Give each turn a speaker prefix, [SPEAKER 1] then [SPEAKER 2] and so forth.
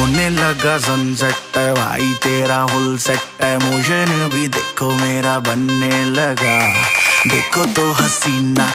[SPEAKER 1] होने लगा सनसेट है भाई तेरा फुल सेट है, मोशन भी देखो मेरा बनने लगा, देखो तो हसीना